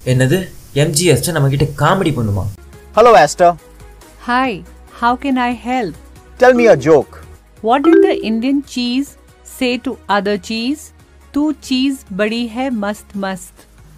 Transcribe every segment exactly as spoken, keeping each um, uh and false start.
என்னது M G Aster நம்ம கிட்ட காமெடி பண்ணுமா? Hello Aster. Hi, how can I help? Tell me a joke. What did the Indian cheese say to other cheese? Tu cheese badi hai mast mast.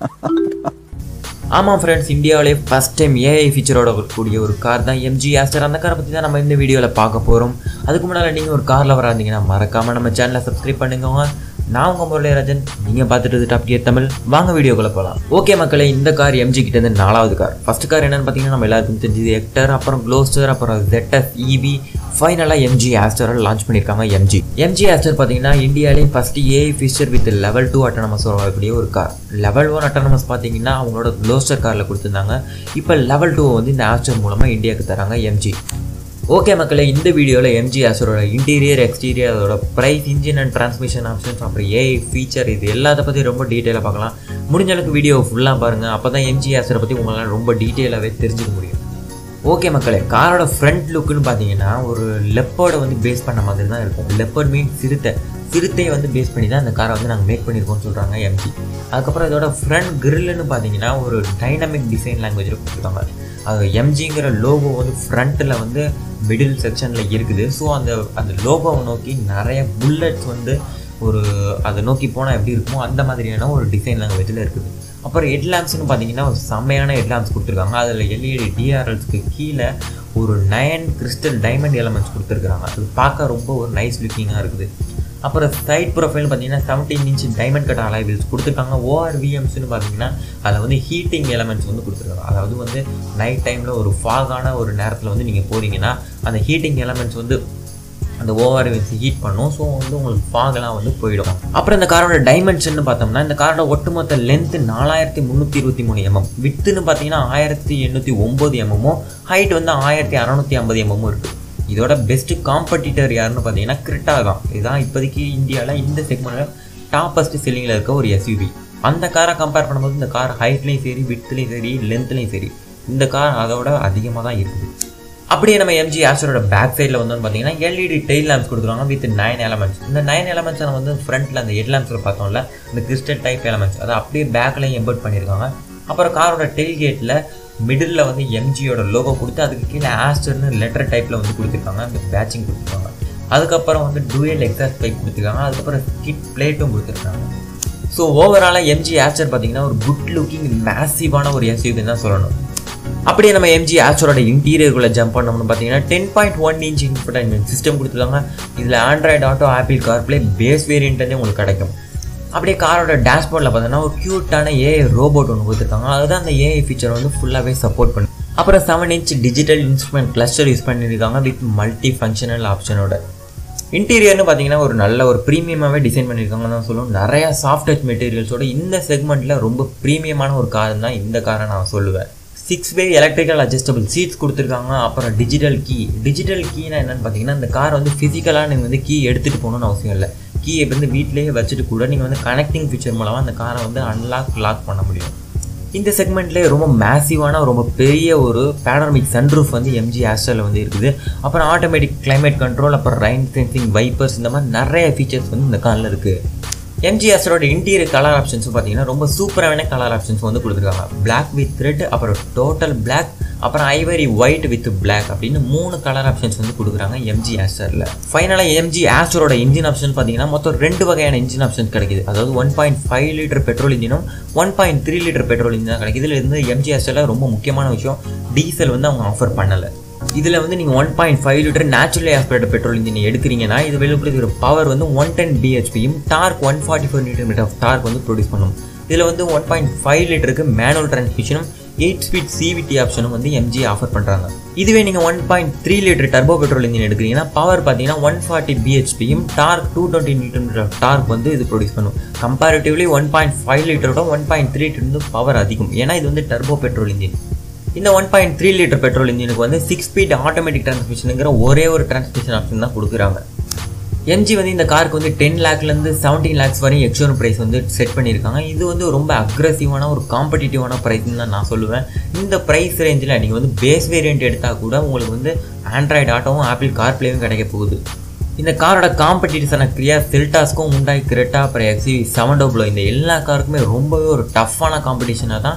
ஆமாம் friends, இந்தியாவிலே first time AI ஃபீச்சரோட கூடிய ஒரு car தான் M G Aster. அந்த காரை பற்றி தான் நம்ம இந்த வீடியோவில் பார்க்க போகிறோம். அதுக்கு முன்னால் நீங்கள் ஒரு காரில் வராதிங்கன்னா மறக்காமல் நம்ம சேனலை சப்ஸ்கிரைப் பண்ணுங்க. நான் உங்கள் முரளிராஜன், நீங்கள் பார்த்துட்டு டாப் கியர் தமிழ். வாங்க வீடியோக்குள்ளே போகலாம். ஓகே மக்களே, இந்த கார் எம்ஜி கிட்டேருந்து நாலாவது கார். ஃபஸ்ட் கார் என்னென்னு பார்த்தீங்கன்னா நம்ம எல்லாருக்கும் தெரிஞ்சது ஹெக்டர், அப்புறம் க்ளோஸ்டர், அப்புறம் Z F E V. ஃபைனலாக M G Aster லான்ச் பண்ணியிருக்காங்க. எம்ஜி எம்ஜி Aster பார்த்தீங்கன்னா இந்தியாவிலே first AI feature with level two autonomous வரக்கூடிய ஒரு கார். லெவல் ஒன் அட்டானமஸ் பார்த்தீங்கன்னா அவங்களோட க்ளோஸ்டர் காரில் கொடுத்துருந்தாங்க. இப்போ லெவல் டூ வந்து இந்த ஆஸ்டர் மூலமாக இந்தியாவுக்கு தராங்க எம்ஜி. ஓகே மக்களே, இந்த வீடியோவில் M G Asterோட இன்டீரியர், எக்ஸ்டீரியர், அதோட price, engine and transmission options, அப்புறம் ஏஐ ஃபீச்சர், இது எல்லாத்த பற்றி ரொம்ப டீட்டெயிலாக பார்க்கலாம். முடிஞ்ச அளவுக்கு வீடியோ ஃபுல்லாக பாருங்கள். அப்போ தான் M G Aster பற்றி உங்களால் ரொம்ப டீட்டெயிலாகவே தெரிஞ்சுக்க முடியும். ஓகே மக்களே, காரோட ஃப்ரண்ட் லுக்குன்னு பார்த்தீங்கன்னா ஒரு லெப்பர்டை வந்து பேஸ் பண்ண மாதிரி தான் இருக்கும். லெப்பர்ட் மீன் சிறுத்தை. சிறுத்தையை வந்து பேஸ் பண்ணி தான் அந்த காரை வந்து நாங்கள் மேக் பண்ணியிருக்கோம்னு சொல்கிறாங்க எம்ஜி. அதுக்கப்புறம் இதோட ஃப்ரண்ட் கிரில்லுன்னு பார்த்தீங்கன்னா ஒரு டைனமிக் டிசைன் லாங்குவேஜில் கொடுத்துருக்காங்க. அது எம்ஜிங்கிற லோகோ வந்து ஃப்ரண்ட்டில் வந்து மிடில் செக்ஷனில் இருக்குது. ஸோ அந்த அந்த லோகோவை நோக்கி நிறைய புல்லட்ஸ் வந்து ஒரு அதை நோக்கி போனால் எப்படி இருக்குமோ அந்த மாதிரியான ஒரு டிசைன் லாங்குவேஜில் இருக்குது. அப்புறம் ஹெட் லேம்ப்ஸ்னு பார்த்தீங்கன்னா ஒரு செம்மையான ஹெட் லேம்ப்ஸ் கொடுத்துருக்காங்க. அதில் எல்இடி டிஆர்எல்ஸ்க்கு கீழே ஒரு நயன் கிறிஸ்டல் டைமண்ட் எலமெண்ட்ஸ் கொடுத்துருக்காங்க. அது பார்க்க ரொம்ப ஒரு நைஸ் லுக்கிங்காக இருக்குது. அப்புறம் சைட் ப்ரொஃபைல் பார்த்தீங்கன்னா seventeen inch diamond cut alloy wheels கொடுத்துருக்காங்க. ஓஆர்விஎம்ஸ்னு பார்த்தீங்கன்னா அதில் வந்து ஹீட்டிங் எலமெண்ட்ஸ் வந்து கொடுத்துருக்காங்க. அதாவது வந்து நைட் டைமில் ஒரு ஃபாகான ஒரு நேரத்தில் வந்து நீங்கள் போகிறீங்கன்னா அந்த ஹீட்டிங் எலமெண்ட்ஸ் வந்து அந்த ஓஆர்விஎம்ஸ் ஹீட் பண்ணும். ஸோ வந்து உங்களுக்கு ஃபாகெல்லாம் வந்து போயிடும். அப்புறம் இந்த காரோட டைமென்ஷன் பார்த்தோம்னா இந்த காரோட ஒட்டுமொத்த லென்த்து நாலாயிரத்தி முந்நூற்றி இருபத்தி மூணு எம்எம், வித்துன்னு பார்த்தீங்கன்னா ஆயிரத்தி எண்ணூற்றி ஒம்பது எம்எம்மும், ஹைட் வந்து ஆயிரத்தி அறநூற்றி ஐம்பது எம்எம்மும் இருக்குது. இதோட பெஸ்ட்டு காம்படிட்டர் யாருன்னு பார்த்தீங்கன்னா கிரெட்டா தான். இதுதான் இப்போதைக்கு இந்தியாவில் இந்த செக்மெண்ட்டில் டாப்பஸ்ட் செல்லிங்கில் இருக்க ஒரு எஸ்யூவி. அந்த காரை கம்பேர் பண்ணும்போது இந்த கார் ஹைட்லேயும் சரி, விட்லேயும் சரி, லென்த்லேயும் சரி இந்த கார் அதோட அதிகமாக தான் இருக்குது. அப்படியே நம்ம M G Asterோட பேக் சைடில் வந்து பார்த்தீங்கன்னா எல்இடி டெயில் லேம்ப்ஸ் கொடுத்துருவாங்க வித் நைன் எலமெண்ட்ஸ். இந்த நைன் எலமெண்ட்ஸ் நம்ம வந்து ஃப்ரண்ட்டில் அந்த ஹெட் லேம்ப்ஸில் பார்த்தோம்ல இந்த கிறிஸ்டல் டைப் எலமெண்ட்ஸ் அதை அப்படியே பேக்லையும் எம்பர்ட் பண்ணியிருக்காங்க. அப்புறம் காரோட டெயில் கேட்டில் மிடில் வந்து எம்ஜியோட லோகோ கொடுத்து அதுக்கு கீழே ஆஸ்டர்னு லெட்டர் டைப்பில் வந்து கொடுத்துருக்காங்க. அந்த பேட்சிங் கொடுத்துருக்காங்க. அதுக்கப்புறம் வந்து டூயல் எக்ஸாஸ்ட் பைப் கொடுத்துருக்காங்க. அதுக்கப்புறம் கிட் பிளேட்டும் கொடுத்துருக்காங்க. ஸோ ஓவராலாக M G Aster பார்த்தீங்கன்னா ஒரு குட் லுக்கிங் மேசிவான ஒரு எஸ்யூவி தான் சொல்லணும். அப்படியே நம்ம M G Asterோட இன்டீரியருக்குள்ளே ஜம்ப் பண்ணோம்னு பார்த்தீங்கன்னா ten point one inch infotainment system கொடுத்துருக்காங்க. இதில் Android Auto, Apple CarPlay base variant உங்களுக்கு கிடைக்கும். அப்படியே காரோட டேஷ்போர்டில் பார்த்தீங்கன்னா ஒரு க்யூட்டான ஏஐ ரோபோட் ஒன்று கொடுத்துருக்காங்க. அதுதான் அந்த ஏஐ ஃபீச்சர் வந்து ஃபுல்லாகவே சப்போர்ட் பண்ணும். அப்புறம் seven inch digital instrument cluster use பண்ணியிருக்காங்க வித் மல்டி ஃபங்க்ஷனல் ஆப்ஷனோட. இன்டீரியர்னு பார்த்தீங்கன்னா ஒரு நல்ல ஒரு ப்ரீமியமாகவே டிசைன் பண்ணியிருக்காங்கன்னு தான் சொல்லுவோம். நிறையா சாஃப்ட் டச் மெட்டீரியல்ஸோட இந்த செக்மெண்ட்டில் ரொம்ப ப்ரீமியமான ஒரு கார் தான் இந்த காரை நான் சொல்லுவேன். Six way electrical adjustable seats கொடுத்துருக்காங்க. அப்புறம் டிஜிட்டல் கீ. டிஜிட்டல் கீனா என்னென்னு பார்த்தீங்கன்னா இந்த கார் வந்து ஃபிசிக்கலாக நீங்கள் வந்து கீ எடுத்துகிட்டு போகணுன்னு அவசியம் இல்லை. கீயை வந்து வீட்டிலேயே வச்சுட்டு கூட நீங்கள் வந்து கனெக்டிங் ஃபீச்சர் மூலமாக அந்த காரை வந்து அன்லாக் லாக் பண்ண முடியும். இந்த செக்மெண்ட்லேயே ரொம்ப மேசிவான ரொம்ப பெரிய ஒரு பேனோரமிக் சன்ரூஃப் வந்து M G Asterல வந்து இருக்குது. அப்புறம் ஆட்டோமேட்டிக் கிளைமேட் கண்ட்ரோல், அப்புறம் ரைன் சென்சிங், வைப்பர்ஸ், இந்த மாதிரி நிறைய ஃபீச்சர்ஸ் வந்து இந்த காரில் இருக்குது. M G Asterோட இன்டீரியர் கலர் ஆப்ஷன்ஸ் பார்த்தீங்கன்னா ரொம்ப சூப்பரான கலர் ஆப்ஷன்ஸ் வந்து கொடுத்துருக்காங்க. பிளாக் வித் ரெட், அப்புறம் டோட்டல் பிளாக், அப்புறம் ஐவரி ஒயிட் வித் பிளாக் அப்படின்னு மூணு கலர் ஆப்ஷன்ஸ் வந்து கொடுக்குறாங்க M G Asterல. ஃபைனலாக M G Asterோட இன்ஜின் ஆப்ஷன் பார்த்தீங்கன்னா மொத்தம் ரெண்டு வகையான இன்ஜின் ஆப்ஷன்ஸ் கிடைக்குது. அதாவது one point five litre petrol இன்ஜினும் one point three litre petrol engine தான் கிடைக்குது. இதில் இருந்து M G Asterல ரொம்ப முக்கியமான விஷயம் டீசல் வந்து அவங்க ஆஃபர் பண்ணலை. இதில் வந்து நீங்கள் one point five litre naturally aspirated petrol engine எடுக்கிறீங்கன்னா இது வெளிப்படுத்துகிற பவர் வந்து ஒன் டென் பிஹெச்பியும் torque one forty four newton metre of torque வந்து ப்ரொடியூஸ் பண்ணும். இதில் வந்து ஒன் பாயிண்ட் ஃபைவ் லிட்டருக்கு மேனுவல் டிரான்ஸ்மிஷனும் எயிட் ஸ்பீட் சிவிடி ஆப்ஷனும் வந்து எம்ஜி ஆஃபர் பண்ணுறாங்க. இதுவே நீங்கள் one point three litre turbo petrol engine எடுக்கிறீங்கன்னா பவர் பார்த்தீங்கன்னா ஒன் ஃபார்ட்டி பிஹெச்பியும் torque two twenty newton metre of torque வந்து இது ப்ரொடியூஸ் பண்ணும். கம்பேரிட்டிவ்லி ஒன் பாயிண்ட் ஃபைவ் லிட்டரோட ஒன் பாயிண்ட் த்ரீ லிட்டர் வந்து பவர் அதிகம். ஏன்னா இது வந்து டர்போ பெட்ரோல் இன்ஜின். இந்த one point three litre petrol இன்ஜினுக்கு வந்து சிக்ஸ் ஸ்பீட் ஆட்டோமேட்டிக் டிரான்ஸ்மிஷனுங்கிற ஒரே ஒரு டிரான்ஸ்மிஷன் ஆப்ஷன் தான் கொடுக்குறாங்க. எம்ஜி வந்து இந்த காருக்கு வந்து டென் லேக்லேருந்து செவன்டீன் லேக்ஸ் வரையும் எக்ஸ்ஷோரூம் ப்ரைஸ் வந்து செட் பண்ணியிருக்காங்க. இது வந்து ரொம்ப அக்ரெசிவான ஒரு காம்படிட்டிவான ப்ரைஸ்ன்னு தான் நான் சொல்லுவேன். இந்த ப்ரைஸ் ரேஞ்சில் நீங்கள் வந்து பேஸ் வேரியன்ட் எடுத்தால் கூட உங்களுக்கு வந்து ஆண்ட்ராய்டு ஆட்டோவும் ஆப்பிள் கார்ப்ளேவும் கிடைக்க போகுது. இந்த காரோட காம்படிட்டர்ஸான கிரியா, செல்டாஸ்க்கும், ஹுண்டாய் கிரெட்டா, அப்புறம் எக்ஸ்யூவி செவன் டபுள் இந்த எல்லா காருக்குமே ரொம்பவே ஒரு டஃப்பான காம்படிஷனாக தான்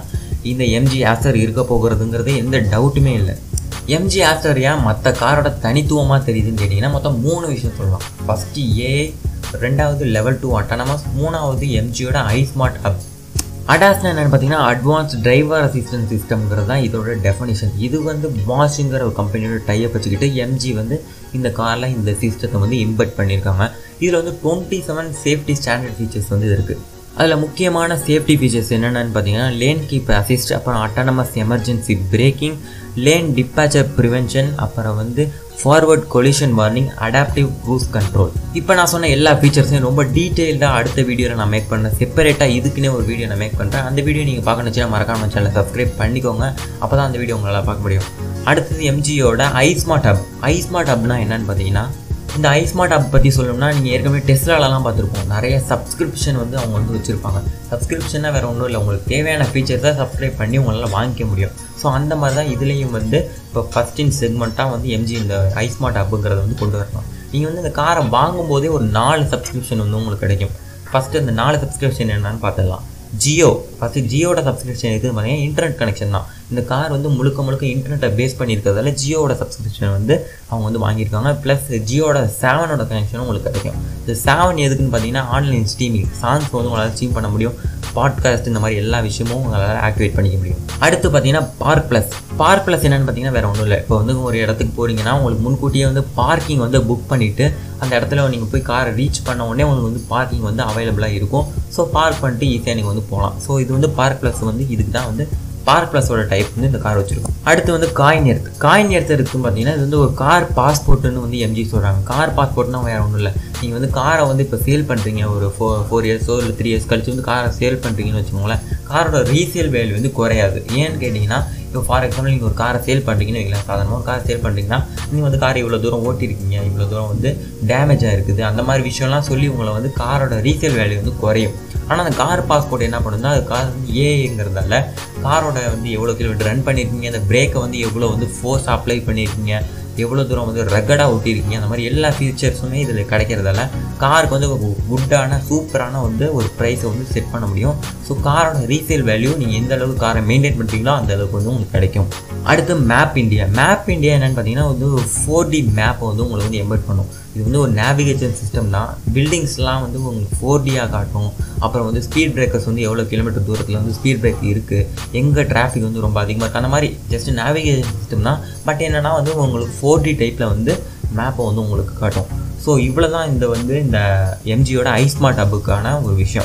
இந்த எம்ஜி ஆஸ்டர் இருக்க போகிறதுங்கிறது எந்த டவுட்டுமே இல்லை. எம்ஜி ஆஸ்டர் ஏன் மற்ற காரோட தனித்துவமாக தெரியுதுன்னு கேட்டிங்கன்னா மொத்தம் மூணு விஷயம் சொல்லலாம். ஃபஸ்ட்டு ஏ, ரெண்டாவது லெவல் டூ அட்டானமஸ், மூணாவது எம்ஜியோட ஐஸ்மார்ட் ஹப். அடாஸ்னா என்னென்னு பார்த்தீங்கன்னா அட்வான்ஸ் டிரைவர் அசிஸ்டன்ட் சிஸ்டம்ங்கிறது தான் இதோட டெஃபினிஷன். இது வந்து பாஷுங்கிற ஒரு கம்பெனியோட டைப் வச்சுக்கிட்டு எம்ஜி வந்து இந்த காரில் இந்த சிஸ்டத்தை வந்து இம்பெட் பண்ணியிருக்காங்க. இதில் வந்து twenty seven safety standard features வந்து இருக்குது. அதில் முக்கியமான சேஃப்டி ஃபீச்சர்ஸ் என்னென்னு பார்த்தீங்கன்னா லேன் கீப் அசிஸ்ட், அப்புறம் autonomous emergency braking, lane departure prevention, அப்புறம் வந்து forward collision warning, adaptive cruise control. இப்போ நான் சொன்ன எல்லா ஃபீச்சர்ஸையும் ரொம்ப டீட்டெயில்டாக அடுத்த வீடியோவில் நான் மேக் பண்ணேன். செப்பரேட்டாக இதுக்குன்னே ஒரு வீடியோ நான் மேக் பண்ணுறேன். அந்த வீடியோ நீங்கள் பார்க்கணுச்சுன்னா மறக்காம சேனலை சப்ஸ்கிரைப் பண்ணிக்கோங்க. அப்போ தான் அந்த வீடியோ உங்களால் பார்க்க முடியும். அடுத்தது எம்ஜியோட ஐஸ்மார்ட் ஹப். ஐஸ்மார்ட் ஹப்னா என்னென்னு பார்த்தீங்கன்னா இந்த ஐஸ்மார்ட் ஹப் பற்றி சொல்லணும்னா நீங்கள் ஏற்கனவே டெஸ்லாலலாம் பார்த்துருப்போம். நிறைய சப்ஸ்கிரிப்ஷன் வந்து அவங்க வந்து வச்சுருப்பாங்க. சப்ஸ்கிரிப்ஷனாக வேறு ஒன்றும் இல்லை, உங்களுக்கு தேவையான ஃபீச்சர்ஸை சப்ஸ்கிரைப் பண்ணி உங்களால் வாங்கிக்க முடியும். ஸோ அந்த மாதிரி தான் இதுலேயும் வந்து இப்போ ஃபஸ்ட் இன் செக்மெண்ட்டாக வந்து எம்ஜி இந்த ஐஸ்மார்ட் ஹப்புங்கிறத வந்து கொண்டு வரலாம். நீங்கள் வந்து இந்த காரை வாங்கும்போதே ஒரு நாலு சப்ஸ்கிரிப்ஷன் வந்து உங்களுக்கு கிடைக்கும். ஃபஸ்ட்டு இந்த நாலு சப்ஸ்கிரிப்ஷன் என்னென்னு பார்த்துடலாம். ஜியோ, ஃபஸ்ட்டு ஜியோட சப்ஸ்கிரிப்ஷன் எதுன்னு பார்த்தீங்கன்னா இன்டர்நெட் கனெக்ஷன் தான். இந்த கார் வந்து முழுக்க முழுக்க இன்டர்நெட்டை பேஸ் பண்ணியிருக்கிறதால ஜியோட சப்ஸ்கிரிப்ஷன் வந்து அவங்க வந்து வாங்கியிருக்காங்க. ப்ளஸ் ஜியோட செவனோட கனெக்ஷனும் உங்களுக்கு கிடைக்கும். இந்த செவன் எதுக்குன்னு பார்த்தீங்கன்னா ஆன்லைன் ஸ்ட்ரீமிங், சாங்ஸ் வந்து உங்களால் ஸ்ட்ரீம் பண்ண முடியும். பாட்காஸ்ட் இந்த மாதிரி எல்லா விஷயமும் உங்களால் ஆக்டிவேட் பண்ணிக்க முடியும். அடுத்து பார்த்தீங்கன்னா பார்க் ப்ளஸ். பார்க் ப்ளஸ் என்னென்னு பார்த்தீங்கன்னா வேறு ஒன்றும் இல்லை. இப்போ வந்து ஒரு இடத்துக்கு போகிறீங்கன்னா உங்களுக்கு முன்கூட்டியே வந்து பார்க்கிங் வந்து புக் பண்ணிவிட்டு அந்த இடத்துல நீங்கள் போய் காரை ரீச் பண்ண உடனே உங்களுக்கு வந்து பார்க்கிங் வந்து அவைலபிளாக இருக்கும். ஸோ பார்க் பண்ணிட்டு ஈஸியாக நீங்கள் வந்து போகலாம். ஸோ இது வந்து பார்க் ப்ளஸ் வந்து இதுக்கு தான் வந்து பார்க் ப்ளஸோட டைப் வந்து இந்த கார் வச்சுருக்கோம். அடுத்து வந்து காயின் எர்த். காயின் எர்த் இருக்குன்னு பார்த்தீங்கன்னா இது வந்து ஒரு கார் பாஸ்போர்ட்டுன்னு வந்து எம்ஜி சொல்கிறாங்க. கார் பாஸ்போர்ட்னா வேறு ஒன்றும் இல்லை. நீங்கள் வந்து காரை வந்து இப்போ சேல் பண்ணுறீங்க, ஒரு ஃபோ ஃபோர் இயர்ஸோ இல்லை த்ரீ இயர்ஸ் கழிச்சு வந்து காரை சேல் பண்ணுறீங்கன்னு வச்சுக்கோங்களேன், காரோட ரீசேல் வேல்யூ வந்து குறையாது. ஏன்னு கேட்டிங்கன்னா இப்போ ஃபார் எக்ஸாம்பிள் நீங்கள் ஒரு காரை சேல் பண்ணுறீங்கன்னு வைக்கலாம். சாதாரணமாக ஒரு காரை சேல் பண்ணுறீங்கன்னா நீங்கள் வந்து காரை இவ்வளோ தூரம் ஓட்டிருக்கீங்க, இவ்வளோ தூரம் வந்து டேமேஜாக இருக்குது, அந்த மாதிரி விஷயம்லாம் சொல்லி உங்களை வந்து காரோட ரீசேல் வேல்யூ வந்து குறையும். ஆனால் அந்த கார் பாஸ்போர்ட் என்ன பண்ணுன்னா அது கார் வந்து ஏங்கிறதால காரோட வந்து எவ்வளோ கிலோமீட்டர் ரன் பண்ணியிருக்கீங்க, அந்த பிரேக்கை வந்து எவ்வளோ வந்து ஃபோர்ஸ் அப்ளை பண்ணியிருக்கீங்க, எவ்வளோ தூரம் வந்து ரகடாக ஒட்டியிருக்கீங்க, அந்த மாதிரி எல்லா ஃபீச்சர்ஸுமே இதில் கிடைக்கிறதால காருக்கு வந்து ஒரு குட்டான சூப்பரான வந்து ஒரு ப்ரைஸை வந்து செட் பண்ண முடியும். ஸோ காரோட ரீசேல் வேல்யூ நீங்கள் எந்த அளவுக்கு காரை மெயின்டைன் பண்ணுறீங்களோ அந்த அளவுக்கு வந்து உங்களுக்கு கிடைக்கும். அடுத்து மேப் இண்டியா. மேப் இண்டியா என்னென்னு பார்த்தீங்கன்னா வந்து ஒரு ஃபோர் டி மேப்பை வந்து உங்களை வந்து எம்பெட் பண்ணும். இது வந்து ஒரு நேவிகேஷன் சிஸ்டம் தான். பில்டிங்ஸ்லாம் வந்து உங்களுக்கு ஃபோர் டியாக காட்டும். அப்புறம் வந்து ஸ்பீட் பிரேக்கர்ஸ் வந்து எவ்வளோ கிலோமீட்டர் தூரத்தில் வந்து ஸ்பீட் பிரேக் இருக்குது, எங்கே டிராஃபிக் வந்து ரொம்ப அதிகமாக இருக்குது, அந்த மாதிரி ஜஸ்ட் நேவிகேஷன் சிஸ்டம் தான். பட் என்னென்னா வந்து உங்களுக்கு ஃபோர் டி டைப்பில் வந்து மேப்பை வந்து உங்களுக்கு காட்டும். ஸோ இவ்வளோ தான் இந்த வந்து இந்த எம்ஜியோட ஐஸ்மார்ட் ஹப்புக்கான ஒரு விஷயம்.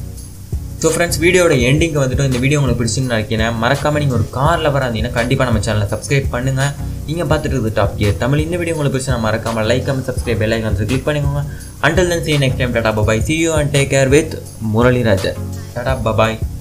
ஸோ ஃப்ரெண்ட்ஸ், வீடியோட எண்டிங்க்கு வந்துட்டு இந்த வீடியோ உங்களுக்கு பிடிச்சுன்னு நினைக்கிறேன். மறக்காமல் நீங்கள் ஒரு கார் லவராக இருந்தீங்கன்னா கண்டிப்பாக நம்ம சேனலை சப்ஸ்கிரைப் பண்ணுங்கள். நீங்கள் பார்த்துட்டு இருக்குது டாப் கியர் தமிழ். இந்த வீடியோ உங்களுக்கு பிடிச்சி நான் மறக்காமல் like comment subscribe bell icon click பண்ணிக்கோங்க. Until then, see you next time. Tata bye bye. See you and take care with Murali Raja. Tata bye bye.